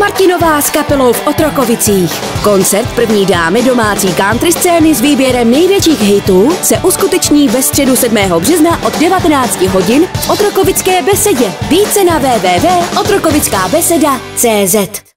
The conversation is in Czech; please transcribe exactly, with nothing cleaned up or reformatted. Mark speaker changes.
Speaker 1: Martinová s kapelou v Otrokovicích. Koncert první dámy domácí country scény s výběrem největších hitů se uskuteční ve středu sedmého března od devatenácti hodin v Otrokovické besedě. Více na w w w tečka otrokovická beseda tečka cé zet.